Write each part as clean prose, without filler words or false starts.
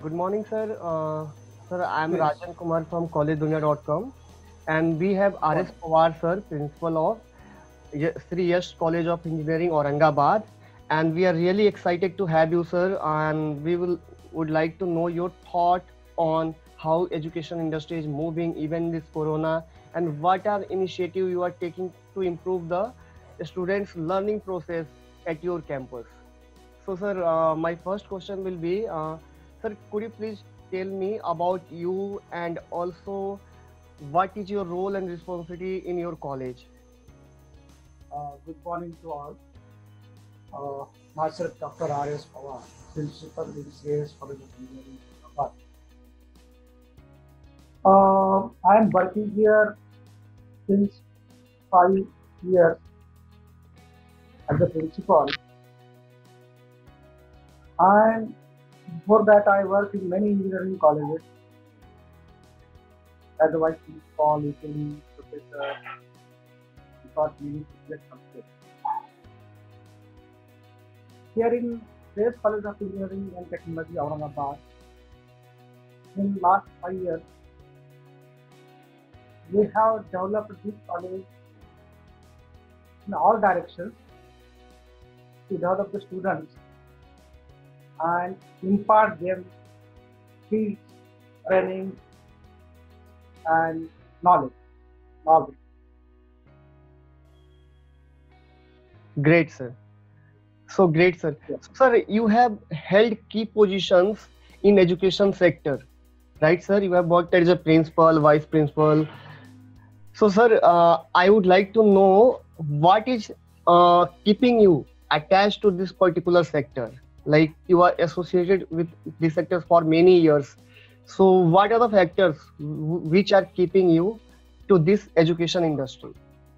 Good morning, sir. Sir, I'm Yes, Rajan Kumar from collegedunia.com, and we have good R.S. morning. Pawar, sir, principal of Sri Yash College of Engineering, Aurangabad, and we are really excited to have you, sir. And we would like to know your thought on how education industry is moving even this Corona, and what are initiative you are taking to improve the students' learning process at your campus. So, sir, my first question will be, sir, could you please tell me about you and also what is your role and responsibility in your college? Good morning to all. Myself, Dr. R.S. Pawar, Principal in CS College of Engineering, Hyderabad. I am working here since 5 years as a principal, and before that, I worked in many engineering colleges as a vice principal, usually professor, taught many subjects. Here in CS College of Engineering and Technology, Aurangabad, in last 5 years, we have developed this college in all directions to develop the students and impart them skills, training, and knowledge. knowledge. Great, sir. So great, sir. Yeah. So, sir, you have held key positions in education sector, right, sir? You have worked as a principal, vice principal. So, sir, I would like to know what is keeping you attached to this particular sector. Like you are associated with this sector for many years. So, what are the factors which are keeping you to this education industry?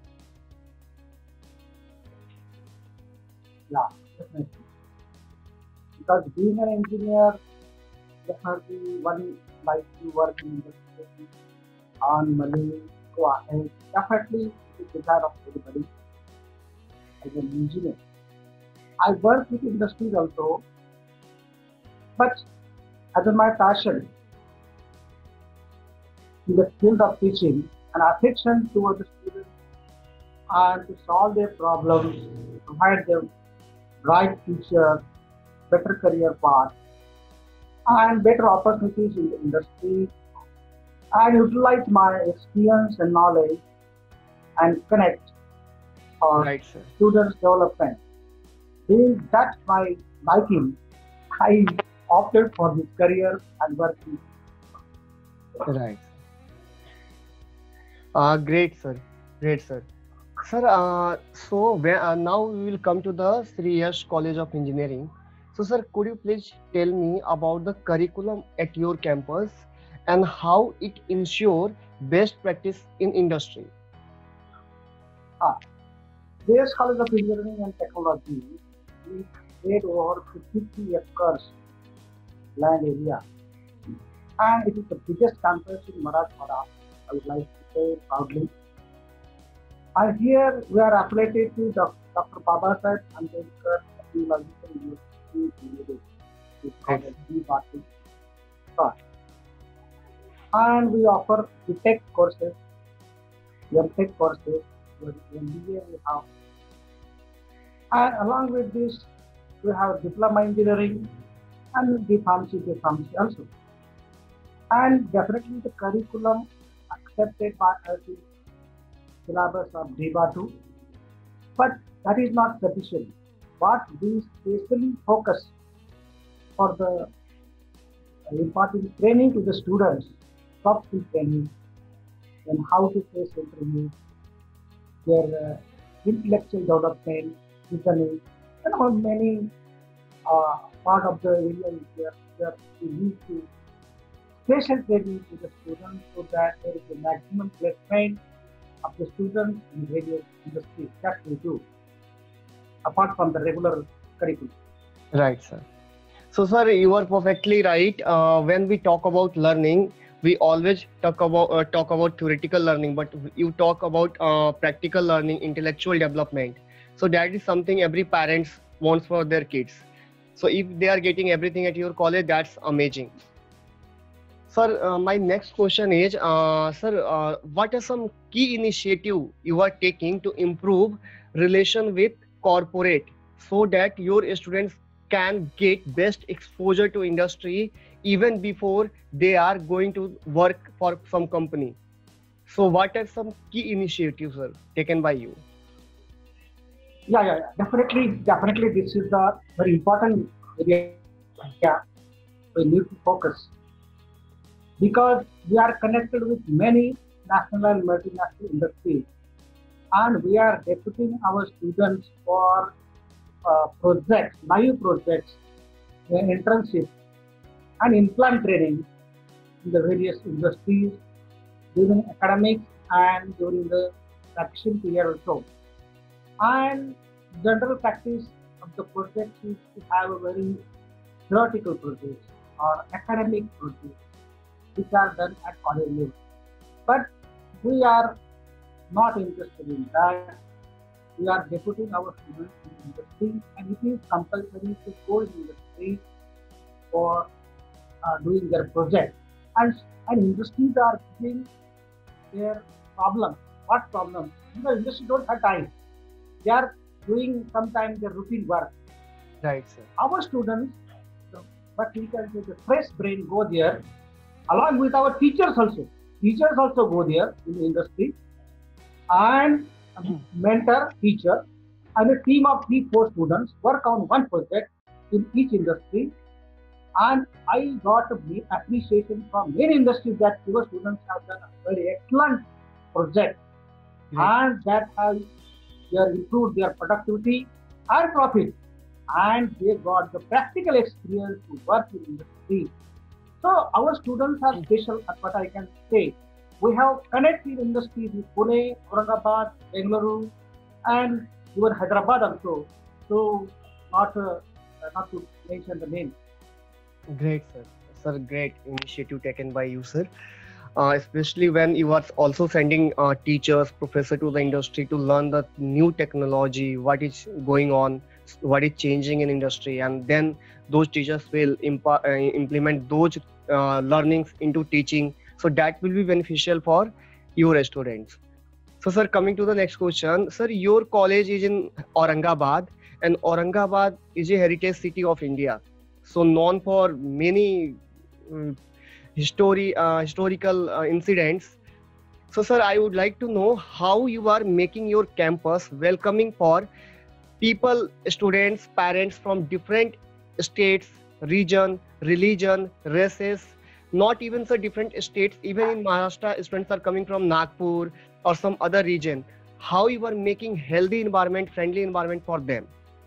Yeah, definitely. Because being an engineer, definitely one like you work in industry, earn money, go ahead. Definitely, it is desire of everybody as an engineer. I work with industries also, but as a my passion in the field of teaching, an affection towards the students and to solve their problems, provide them right future, better career path, and better opportunities in the industry, and utilize my experience and knowledge and connect for Right, sir. students' development. Being that my liking, I opted for this career and working. Right. Great, sir. Great, sir. Sir, now we will come to the Sri Yash College of Engineering. So, sir, could you please tell me about the curriculum at your campus and how it ensure best practice in industry? Ah, this College of Engineering and Technology is spread over 50 acres land area, and it is the biggest campus in Marathwada. I would like to say proudly. And here we are affiliated to Dr. Babasaheb Ambedkar Technological University Limited. It's Great. called as BBAT. And we offer BTech courses, MTech courses, MBA we have. And along with this, we have diploma engineering and B Pharmacy also. And definitely the curriculum accepted by us is syllabus of DBA2, but that is not sufficient. What we specially focus for the imparting training to the students, soft skill training, and how to face interviews, their intellectual development, listening, and among many part of the area is where we need to special training to the students so that there is a maximum placement of the students in various industries that we do, apart from the regular curriculum. Right, sir. So, sir, you are perfectly right. When we talk about learning, we always talk about theoretical learning, but you talk about practical learning, intellectual development. So that is something every parents wants for their kids. So if they are getting everything at your college, that's amazing. Sir, my next question is, sir, what are some key initiative you are taking to improve relation with corporate so that your students can get best exposure to industry even before they are going to work for some company? So, what are some key initiatives, sir, taken by you? Yeah. Definitely, this is the very important area we need to focus because we are connected with many national and multinational industries, and we are recruiting our students for projects, live projects, internships, and in-plant training in the various industries during academics and during the vacation period also. And general practice of the project is to have a very theoretical projects or academic projects which are done at college level. But we are not interested in that. We are deputing our students in industry, and it is compulsory to go in industry for doing their project. And and industries are giving their problem. What problem? Because industry don't have time. They are doing sometimes their routine work. Right, sir. Our students, the- but we can say the fresh brain go there along with our teachers also. Teachers also go there in the industry and a mentor teacher and a team of 3 4 students work on one project in each industry. And I got a appreciation from many industries that your students have done a very excellent project Great. and that have they have improved their productivity and profit, and they got the practical experience to work in industry. So our students are special at what I can say. We have connected industries in Pune, Aurangabad, Bengaluru, and even Hyderabad also. So not to mention the name. Great, sir. Sir, great initiative taken by you, sir. Especially when you are also sending teachers, professor to the industry to learn the new technology, what is going on, what is changing in industry, and then those teachers will implement those learnings into teaching. So that will be beneficial for your students. So, sir, coming to the next question, sir, your college is in Aurangabad, and Aurangabad is a heritage city of India, so known for many mm, historical incidents. So, sir, I would like to know how you are making your campus welcoming for people, students, parents from different states, region, religion, races, not even so different states. Even in Maharashtra, students are coming from Nagpur or some other region. How you are making healthy environment, friendly environment for them?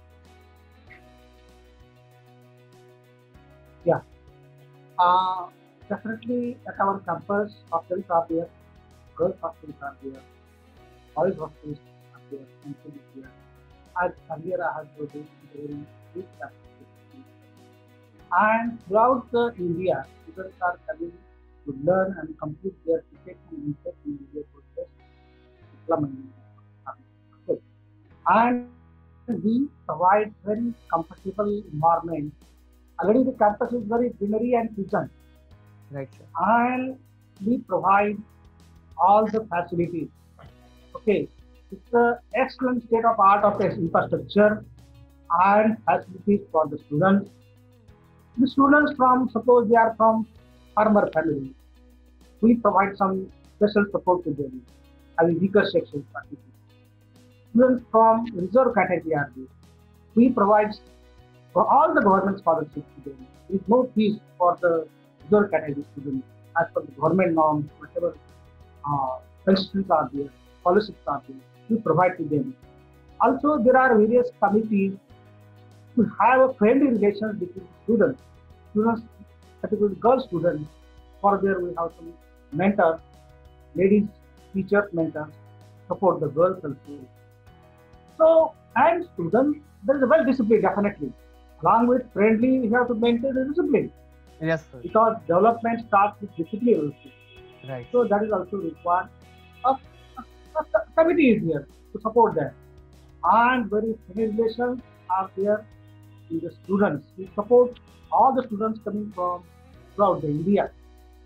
Yeah. Uh, Definitely at our campus, hostels are there, girls hostels are there, boys hostels are there, and so is there. As earlier I have told you, during this campus. And throughout the India, students are coming to learn and complete their ticket and intake in India process, diploma in India. Okay. And we provide very comfortable environment. Already the campus is very greenery and pleasant, Right, sir. and we provide all the facilities. Okay, it's the excellent state of art of the infrastructure and facilities for the students. The students from suppose they are from farmer family, we provide some special support to them, having weaker section participants. Students from reserve category are there. We provide for all the government scholarships to them. There is no fees for the reserve category students as per the government norms, whatever constitutions are there, scholarships are there. We provide to them. Also, there are various committees to have a friendly relations between students, particularly girl students. For there, we have some mentors, ladies teachers, mentors, support the girls also. So, and students, there is a well discipline definitely. Along with friendly, we have to maintain the discipline Yes, sir. because development starts with discipline also. Right. So that is also required. A committee is here to support that. And very many relations are there in the students. We support all the students coming from throughout the India.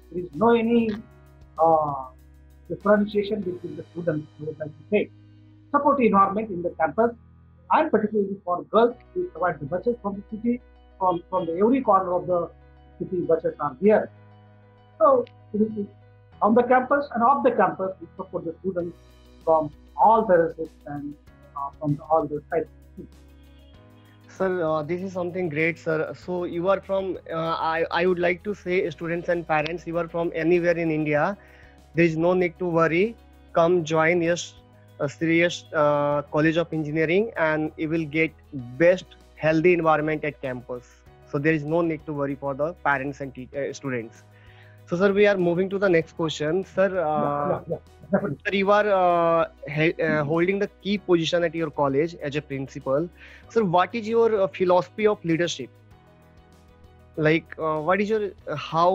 There is no any uh, differentiation between the students. I would like to say supportive environment in the campus, and particularly for girls, we provide the buses from the city, from the every corner of the city. Buses are here. So it is on the campus and off the campus, we support the students from all the races and from all the sides. Sir, this is something great, sir. So you are from, I would like to say, students and parents, you are from anywhere in India. There is no need to worry. Come join yes, a serious College of Engineering, and you will get best healthy environment at campus. So there is no need to worry for the parents and students. So, sir, we are moving to the next question. Sir, Definitely. sir, you are holding the key position at your college as a principal. Sir, what is your philosophy of leadership? Like, what is your how?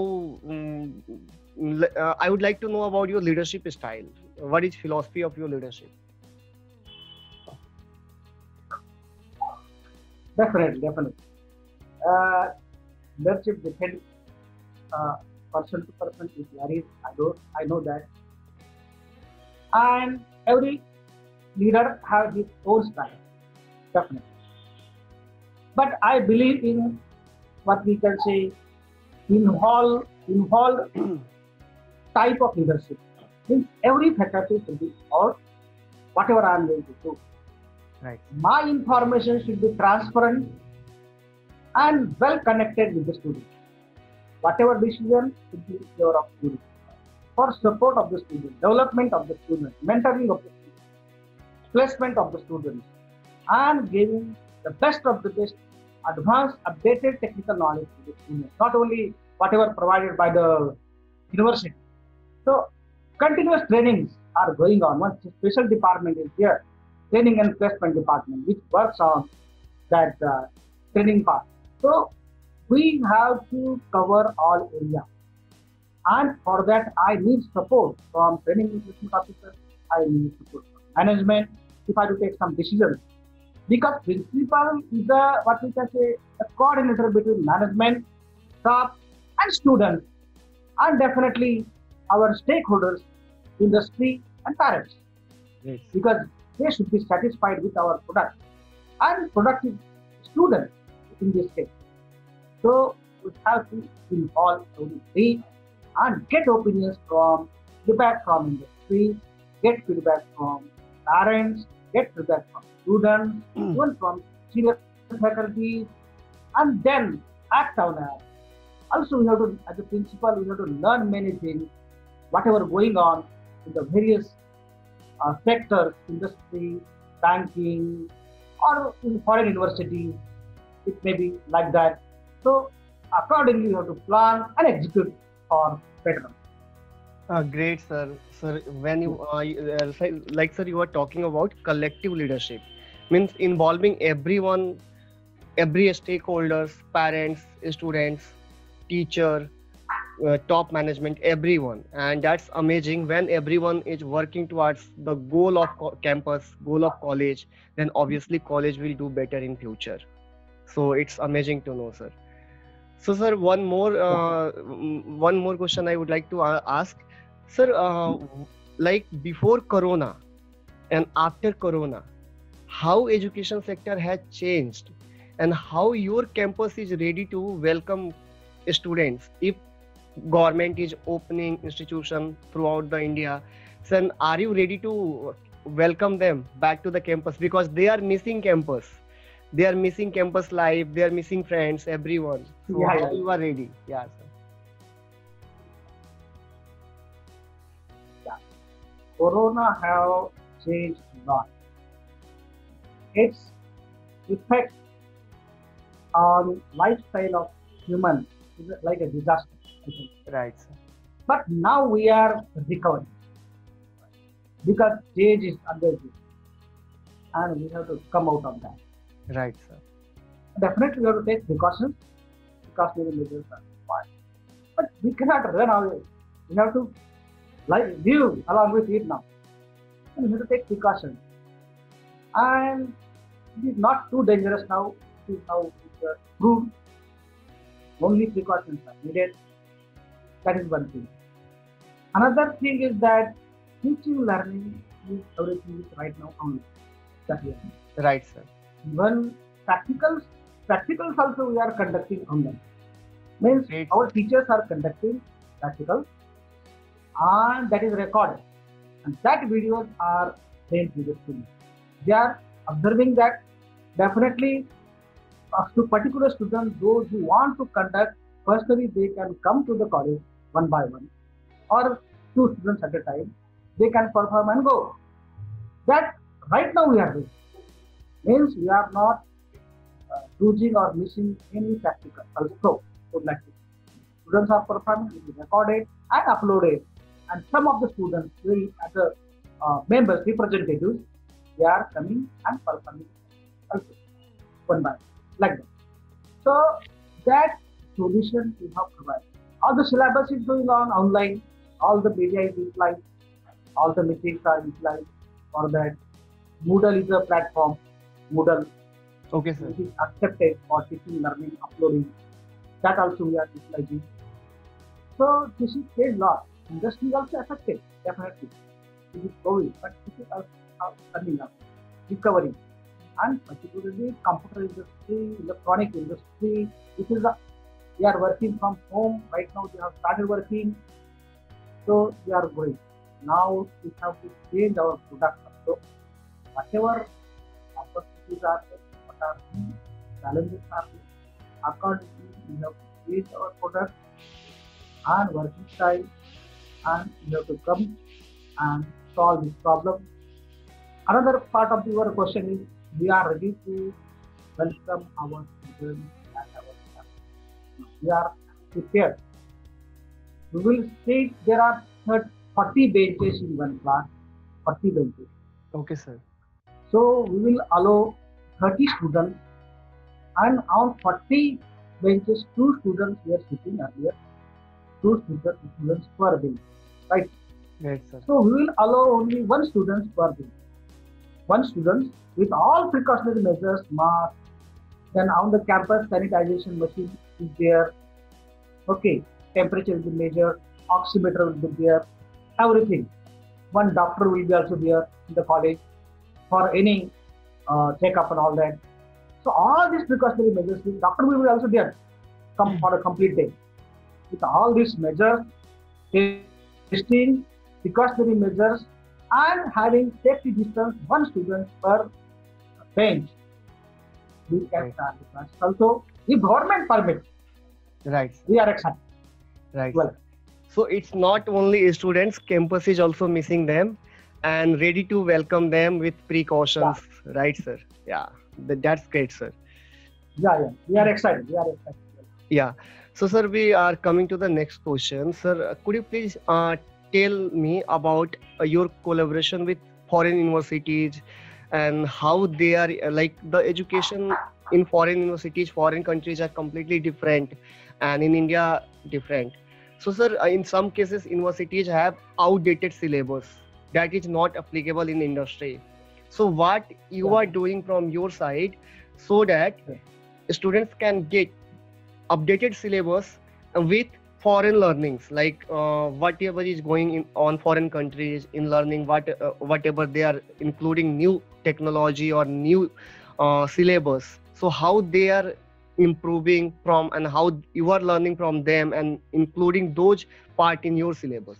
I would like to know about your leadership style. What is philosophy of your leadership? Definitely. Uh, Leadership depends uh, person to person. It varies. I know that, and every leader has his own style. Definitely. But I believe in what we can say involved type of leadership. Means every faculty should be involved. Whatever I am going to do, Right. my information should be transparent and well connected with the student. Whatever decision should be in favor of student. For support of the student, development of the student, mentoring of the student, placement of the students, and giving the best of the best advanced, updated technical knowledge to the students, not only whatever provided by the university. So, continuous trainings are going on. One special department is here, training and placement department, which works on that training part. So, we have to cover all areas, and for that, I need support from training and placement officers. I need support from management if I have to take some decisions, because principal is a what we can say a coordinator between management, staff, and students, and definitely our stakeholders, industry, and parents, Yes. because they should be satisfied with our product and productive students in this case. So we have to involve only three and get opinions from feedback from industry, get feedback from parents, get feedback from students, even from senior faculty, and then act on that. Also, we have to, as a principal, we have to learn many things, whatever going on in the various sectors, industry, banking, or in foreign university, it may be like that. So, accordingly, you have to plan and execute for better. Great, sir. Sir, when like, sir, you were talking about collective leadership, means involving everyone, every stakeholders, parents, students, teacher, top management, everyone, and that's amazing. When everyone is working towards the goal of campus, goal of college, then obviously college will do better in future. So it's amazing to know, sir. So, sir, one more question I would like to ask, sir. Like before Corona and after Corona, how education sector has changed, and how your campus is ready to welcome students if government is opening institution throughout the India. Then are you ready to welcome them back to the campus, because they are missing campus? They are missing campus life. They are missing friends, everyone. So Yeah, how yeah, you are ready? Yeah, sir. yeah. Corona have changed a lot. Its effect on lifestyle of human is like a disaster, I think. Right, sir. But now we are recovering because change is underway, and we have to come out of that. Right, sir. Definitely, we have to take precautions because many measures are required. But we cannot run away. We have to live along with it now. And we have to take precautions. And it is not too dangerous now. It is now proved. Only precautions are needed. That is one thing. Another thing is that teaching learning is everything is right now online. That we are. Right, sir. Even practicals also we are conducting online. Means Great. our teachers are conducting practicals and that is recorded. And that videos are sent to the students. They are observing that definitely to particular students, those who want to conduct personally, they can come to the college one by one or two students at a time. They can perform and go. That right now we are doing. Means we are not losing or missing any practical. Also, would like to. Students are performing, it is recorded and uploaded. And some of the students will, as a members, representatives, they are coming and performing also one by one, like that. So that solution we have provided. All the syllabus is going on online, all the media is utilized, all the meetings are utilized for that. Moodle is a platform, Moodle, Okay, sir. which is accepted for teaching, learning, uploading. That also we are utilizing. So this is a lot. Industry is also affected, definitely. It is growing, but it is also coming up, recovering. And particularly computer industry, electronic industry, this is we are working from home. Right now they have started working. So we are growing. Now we have to change our product. So whatever opportunities are there, what are the challenges are there, accordingly we have to change our product and working style, and we have to come and solve this problem. Another part of your question is we are ready to welcome our students and our staff. We are prepared. We will see there are 40 benches in one class, 40 benches. Okay, sir. So we will allow 30 students, and on 40 benches, 2 students were sitting earlier, 2 students per bench, right? Great, sir. So we will allow only 1 student per bench. 1 student with all precautionary measures, mask, then on the campus sanitization machine is there. Okay, temperature will be measured, oximeter will be there, everything. 1 doctor will be also there in the college for any checkup and all that. So all these precautionary measures, the doctor will be also there, come for a complete day. With all these measures, testing, precautionary measures, and having safety distance 1 student per bench, we can Right. start the class. Also, if government permits, Right, sir. we are excited. Right, Well, sir. So it's not only students, campus is also missing them and ready to welcome them with precautions. Right, sir? Yeah, that's great, sir. yeah, we are excited. We are excited. Yeah. So, sir, we are coming to the next question. Sir, could you please tell me about your collaboration with foreign universities and how they are like the education in foreign universities, foreign countries are completely different, and in India, different. So, sir, in some cases, universities have outdated syllabus that is not applicable in industry. So, what you Yeah. are doing from your side so that Yeah. students can get updated syllabus with foreign learnings, like whatever is going in on foreign countries in learning, whatever they are including new technology or new syllabus. So how they are improving from and how you are learning from them and including those part in your syllabus.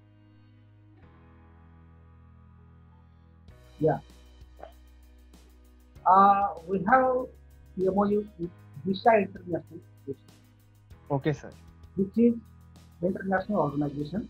Yeah. We have MOU with Visa International Education, Okay, sir. which is international organization,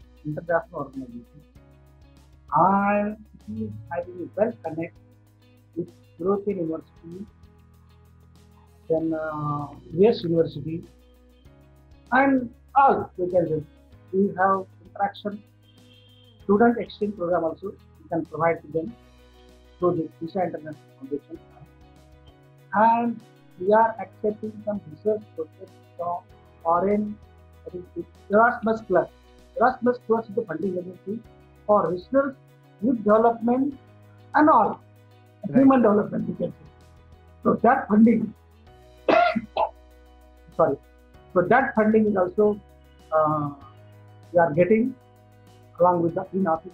and it is having a well connect with European University, then US University, and all we can do. We have interaction, student exchange program also we can provide to them through the Visa International Foundation, and we are accepting some research projects from foreign. I think it's Erasmus Plus. Erasmus Plus is the funding agency for research, youth development, and all human development. We can say. So that funding, sorry. So that funding is also we are getting along with the in-office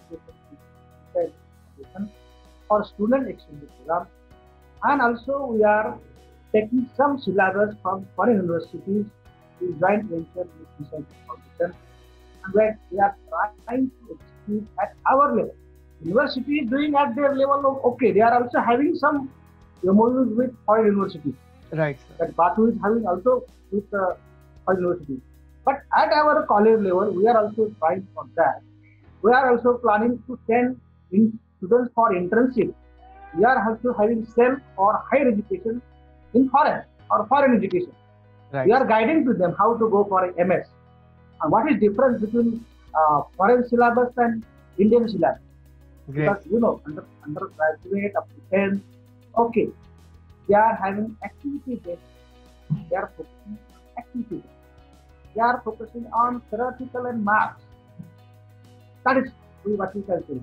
education or student exchange program, and also we are taking some syllabus from foreign universities to joint venture with research foundation, and where we are trying to execute at our level. University is doing at their level of okay. They are also having some MOUs with foreign universities. Right, sir. That Batu is having also with foreign universities. But at our college level, we are also trying for that. We are also planning to send in students for internship. We are also having STEM or higher education in foreign or foreign education. Right. We are guiding to them how to go for a MS. And what is difference between foreign syllabus and Indian syllabus? Great. Because you know, undergraduate up to 10, okay, they are having activity based. They are focusing on activity based. They are focusing on theoretical and maths. That is what we can say.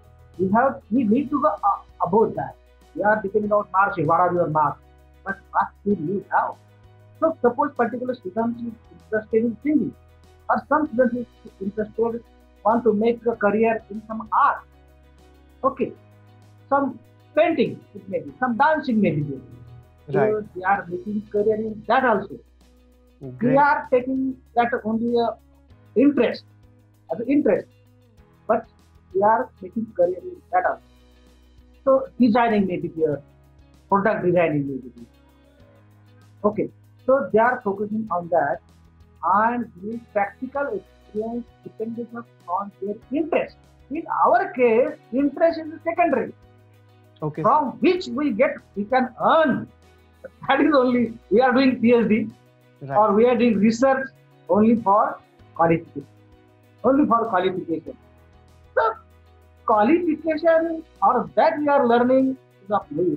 We need to go about that. We are depending on marks. What are your marks? But what do you have? So suppose particular student is interested in singing, or some student is interested want to make a career in some art. Okay, some painting it may be, some dancing maybe there. Right. So they are making career in that also. Great. We are taking that only a interest as an interest, but we are making career in that also. So designing may be there, product designing may be there. Okay, so they are focusing on that and doing practical experience depending on their interest. In our case, interest is secondary. Okay. From which we can earn. That is only we are doing PhD Right. or we are doing research only for qualification. Only for qualification. So qualification or that we are learning is of use.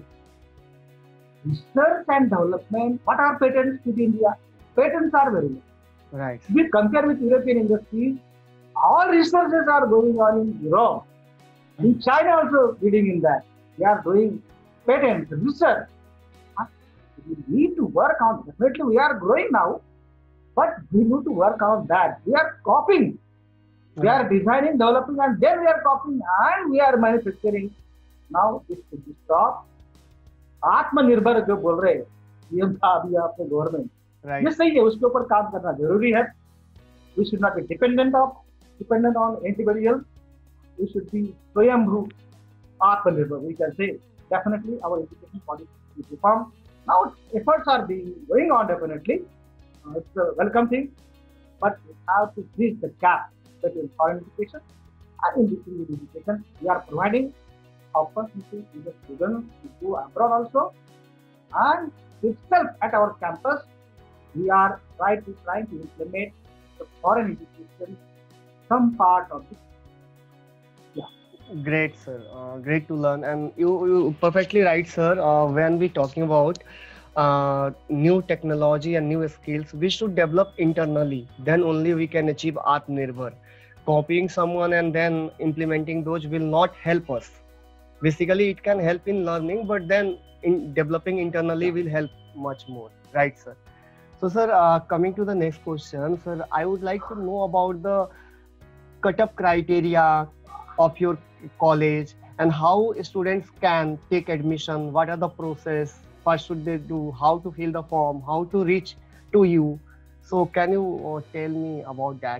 Research and development, what are patents in India? Patents are very low. Right. If we compare with European industries, all researches are going on in Europe. In China also leading in that. They are doing patents, research. We need to work on, definitely we are growing now, but we need to work on that. We are copying. We are designing, developing, and then we are copying and we are manufacturing. Now this should be stopped. आत्मनिर्भर जो बोल रहे हैं ये था अभी आपने government ये सही है उसके ऊपर काम करना जरूरी है we should not be dependent on anybody else we should be स्वयंभू आत्मनिर्भर we can say definitely our education policy is reformed now efforts are being going on definitely it's a welcome thing but we have to bridge the gap between foreign education and Indian education we are providing opportunity to the students to go abroad also and itself at our campus we are trying to implement the foreign education some part of it. Yeah. Great, sir. Great to learn. And you perfectly right, sir. When we talking about new technology and new skills, we should develop internally. Then only we can achieve Atmanirbhar. Copying someone and then implementing those will not help us. Basically, it can help in learning, but then in developing internally will help much more. Right, sir. So, sir, coming to the next question, sir, I would like to know about the cut-off criteria of your college and how students can take admission. What are the process? What should they do? How to fill the form? How to reach to you? So, can you tell me about that?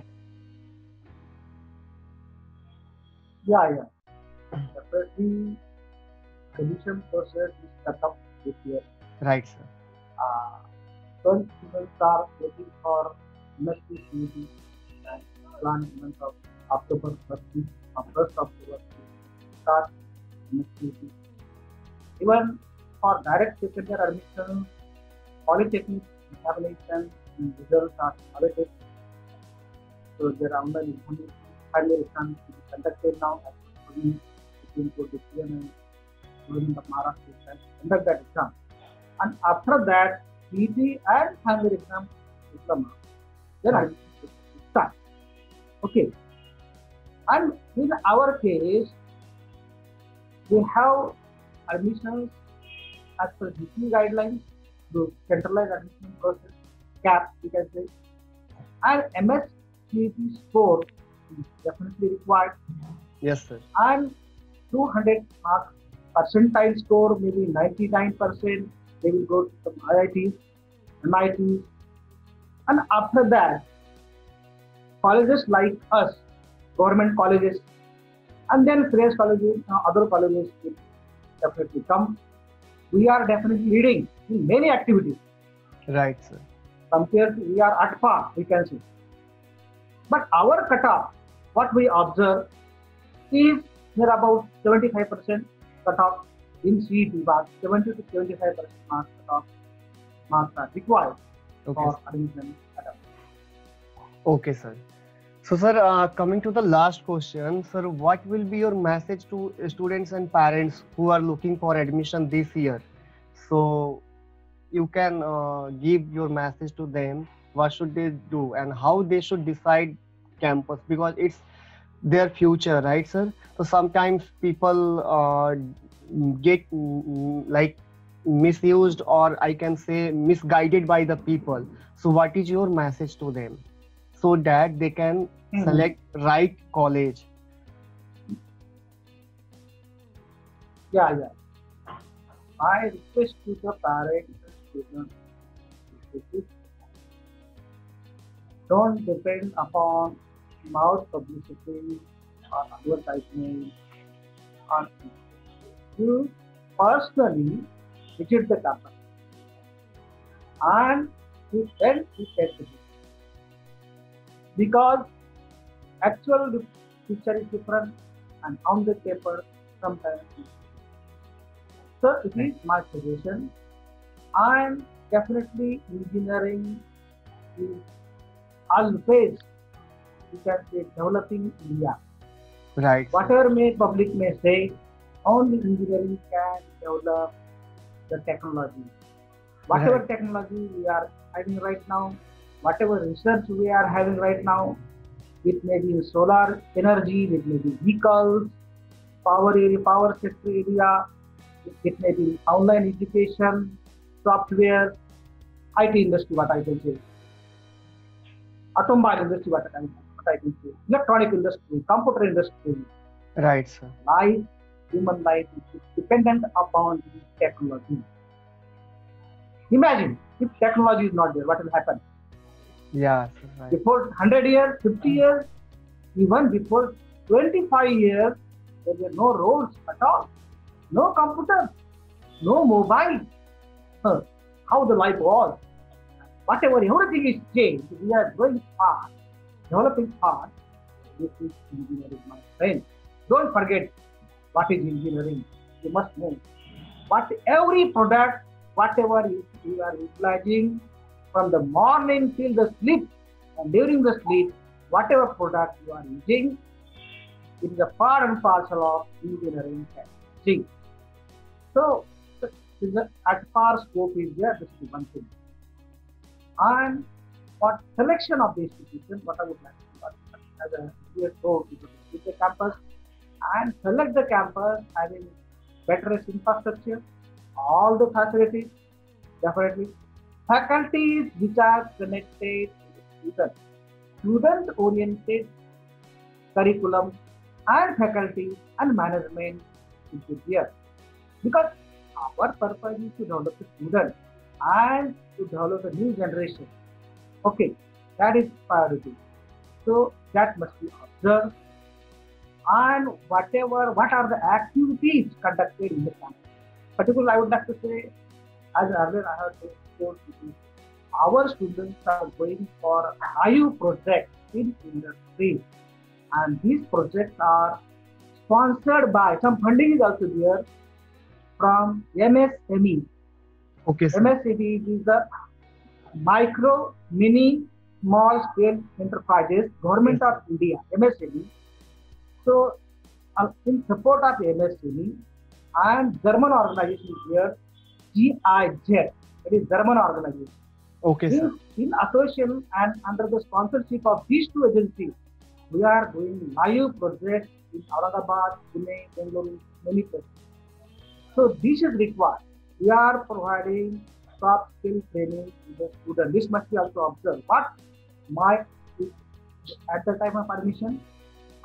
Yeah. Definitely, admission process is cut off this year. Right, sir. 12 students are waiting for MSc CET and planned month of October 1st October to start MSc CET. Even for direct second year admission, polytechnic examination and results are awaited. So there are online examinations, final exams to be conducted now as per the Supreme Court decision and Government of Maharashtra has conduct that exam. And after that, CET and final exam diploma. Then I start. Okay. And in our case, we have admissions as per GP guidelines, the centralized admission process, CAP, we can say, and MS CET score is definitely required. Yes, sir. And 200 marks percentile score, maybe 99%, they will go to some IITs, MITs, and after that, colleges like us, government colleges, and then Shreyas colleges, other colleges will definitely come. We are definitely leading in many activities. Right, sir. Compared to, we are at par, we can say. But our cutoff, what we observe is near about 75% cutoff in CET, but 70 to 75% marks cutoff marks are required Okay. for admission cutoff. Okay, sir. So, sir, coming to the last question, sir, what will be your message to students and parents who are looking for admission this year? So, you can give your message to them. What should they do and how they should decide campus, because it's their future, right, sir? So sometimes people get like misused, or I can say misguided by the people. So what is your message to them so that they can select right college? Yeah, yeah. My request to the parents and students is this: don't depend upon mouth publicity or advertisement on you personally visit the campus and you then you get the book. Because actual picture is different and on the paper sometimes is. So it is my suggestion. And definitely engineering is always, you can say, developing India. Right, sir. Whatever may public may say, only engineering can develop the technology. Whatever Right. technology we are having right now, whatever research we are having right now, it may be in solar energy, it may be vehicles, power area, power sector area, it may be online education, software, IT industry, what I can say, automobile industry, what I can say, electronic industry, computer industry. Right, sir. Life, human life is dependent upon the technology. Imagine if technology is not there, what will happen? Yeah, sir. Right. Before 100 years, 50 years, even before 25 years, there were no roads at all, no computer, no mobile. How the life was. Whatever, everything is changed. We are going fast, developing fast. This is engineering, my friend. Don't forget what is engineering. You must know. But every product, whatever you are utilizing from the morning till the sleep, and during the sleep, whatever product you are using, it is a part and parcel of engineering technology. So, at par scope is there, this is one thing. And for selection of the institution, what I would like to do as a CSO, to visit the campus and select the campus having better infrastructure, all the facilities, definitely. Faculties which are connected to the student-oriented curriculum and faculty and management is there. Because our purpose is to develop the student and to develop a new generation. Okay, that is priority. So that must be observed. And what are the activities conducted in the campus? Particularly, I would like to say, as earlier I have told you, our students are going for IU projects in industry, and these projects are sponsored by, some funding is also there from MSME. Okay, sir. MSME is the micro, mini, small scale enterprises, Government of India, MSME. So, in support of MSME and German organization is here, GIZ, it is German organization. Okay, sir. In association and under the sponsorship of these two agencies, we are doing live projects in Aurangabad, Pune, Bengaluru, many places. So this is required. We are providing soft skill training to the student. This must be also observed. But at the time of admission,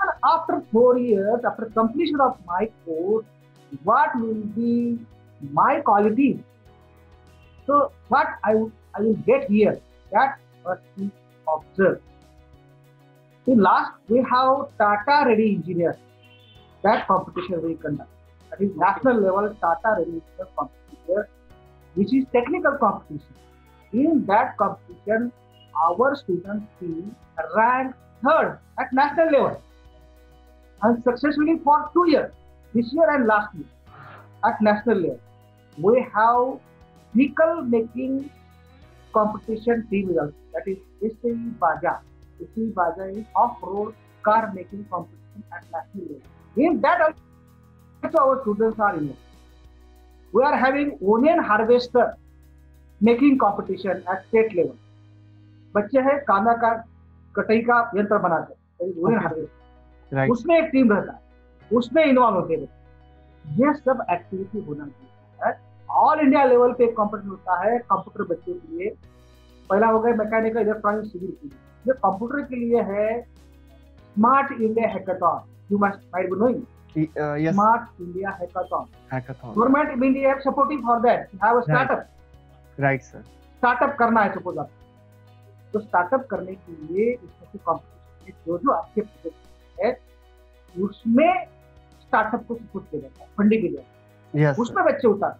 And after 4 years, after completion of my course, what will be my qualities? So what I will get here, that must be observed. In last, we have Tata Ready Engineer. That competition we conduct. That is national level Tata Ready Engineer competition, which is technical competition. In that competition, our students team ranked third at national level and successfully for 2 years, this year and last year at national level. We have vehicle making competition team results. That is SAE Baja. SAE Baja is off-road car making competition at national level. In that also our students are involved. We are having onion harvester making competition at state level. बच्चे हैं कांदा का कटाई का यंत्र बनाते हैं, onion harvester. उसमें एक टीम रहता है, उसमें इन्वॉल्व होते हैं. ये सब एक्टिविटी होना चाहिए. ऑल इंडिया लेवल पे कॉम्पिटिशन होता है कंप्यूटर बच्चों के लिए. पहला हो गया मैकेनिकल इलेक्ट्रॉनिक सिविल के लिए. ये कंप्यूटर के लिए है Smart India Hackathon. You must might be knowing. Smart India Hackathon. Government of India is supporting for that. You have a startup. Right sir. Startup करना है सपोज आप, तो स्टार्टअप करने के लिए इसमें कॉम्पिटिशन में जो आपके प्रोजेक्ट है उसमें स्टार्टअप को सपोर्ट किया जाता है फंडिंग के लिए. उसमें बच्चे उतार.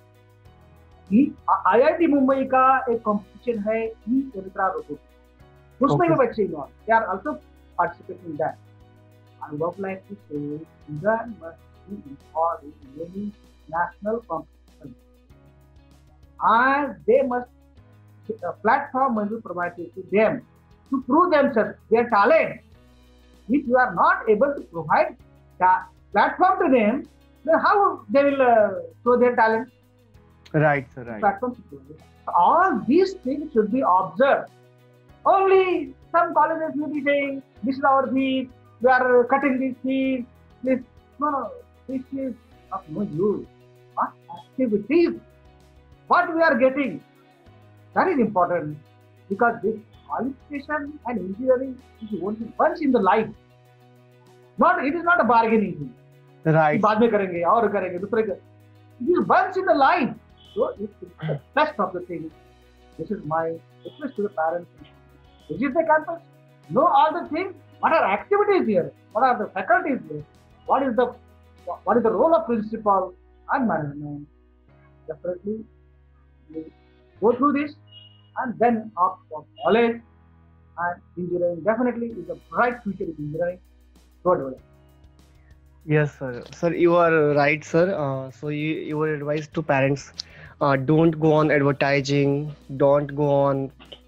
IIT मुंबई का एक कंपटीशन है ई-यंत्रा रोबोट, उसमें भी बच्चे involve. They are also participating in that. I would like to say Indian must be involve in many national competition and they must a platform must be provided to them to prove themselves, their talent. If you are not able to provide that platform to them, then how they will show their talent? Right, sir. Right. Platform. All these things should be observed. Only some colleges will be saying, "This is our fees. We are cutting these fees." This no, this is of no use. What activities? What we are getting, that is important, because this qualification and engineering is only once in the life. It is not a bargaining thing. Right. बाद में करेंगे और करेंगे दूसरे के. It is once in the life. So it's the best of the things. This is my request to the parents. Visit the campus. Know all the things. What are activities here? What are the faculties here? What is the role of principal and management? Definitely. Go through this and then opt for college, and engineering definitely is a bright future in engineering. God. Yes, sir. Sir, you are right, sir. So your advice to parents: don't go on advertising, don't go on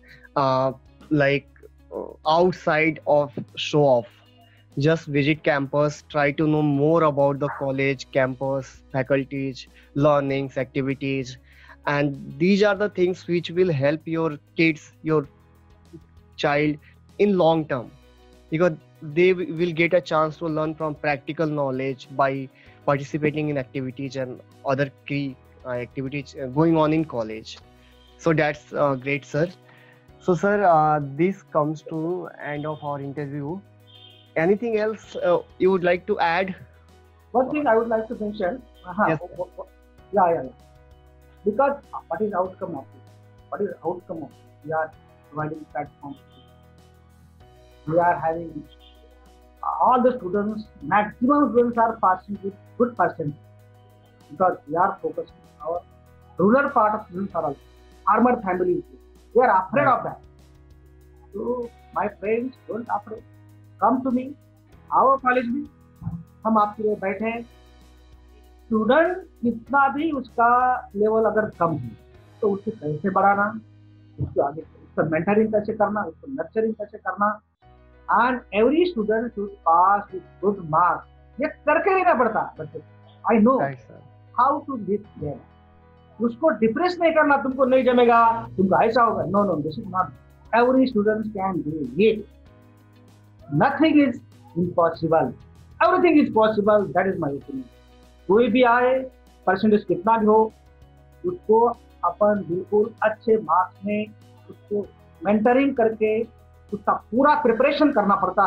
outside of show off. Just visit campus, try to know more about the college, campus, faculties, learnings, activities. And these are the things which will help your kids, your child in long term, because they will get a chance to learn from practical knowledge by participating in activities and other key activities going on in college. So that's great, sir. So sir, this comes to end of our interview. Anything else you would like to add? One thing I would like to mention. Yes. Yeah. Because what is outcome of it? What is outcome of it? We are providing platforms. We are having all the students, maximum students are passing with good percentage, because we are focusing on our rural part of students are also farmer families. They are afraid of that. So my friends, don't afraid. Come to me. Our college में हम आपके लिए बैठे हैं. Student कितना भी उसका level अगर कम है तो उसको कैसे बढ़ाना, उसको आगे उसका मेंटरिंग कैसे करना, उसको नर्चरिंग कैसे करना. And every student should pass with good marks. ये करके लेना पड़ता बच्चे. I know how to live there. उसको डिप्रेस नहीं करना, तुमको नहीं जमेगा, तुमको ऐसा होगा. No, this is not. Every student can do it. Nothing is impossible. Everything is possible. That is my opinion. कोई भी आए, परसेंटेज कितना भी हो, उसको अपन बिल्कुल अच्छे मार्क्स में उसको मेंटरिंग करके उसका पूरा प्रिपरेशन करना पड़ता है.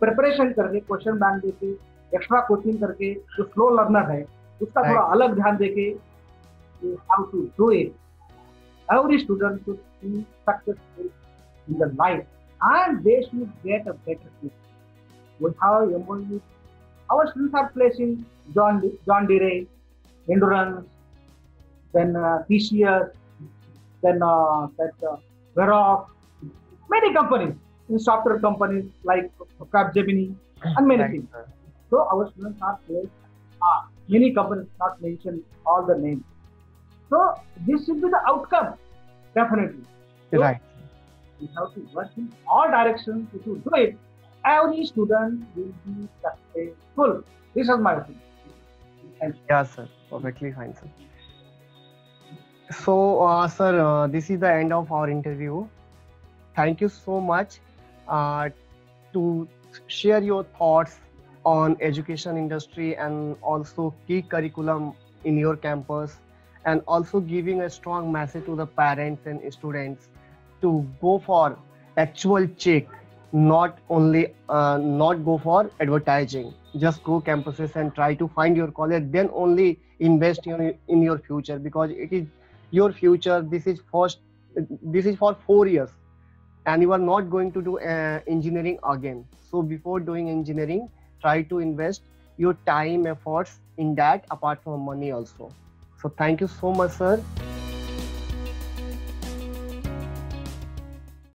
प्रिपरेशन करके, क्वेश्चन बैंक देके, एक्स्ट्रा कोचिंग करके, जो स्लो लर्नर है उसका थोड़ा Right. अलग ध्यान देके how to do it. Every student should be successful in their life and they should get a better future. We have MOU. Our students are placing John Deere, Endurance, then TCS, then Verox, many companies, in software companies like Capgemini and many Right, things. sir. So our students are placed many companies, not mention all the names. So this should be the outcome, definitely. So Right. we have to work in all directions. If you do it, every student will be successful. This is my opinion. And Yeah, sir. Perfectly fine, sir. So, sir, this is the end of our interview. Thank you so much to share your thoughts on education industry and also key curriculum in your campus, and also giving a strong message to the parents and students to go for actual check, not only not go for advertising. Just go campuses and try to find your college, then only invest in your future, because it is your future. This is for 4 years, and you are not going to do engineering again. So before doing engineering, try to invest your time, efforts in that, apart from money also. So thank you so much, sir.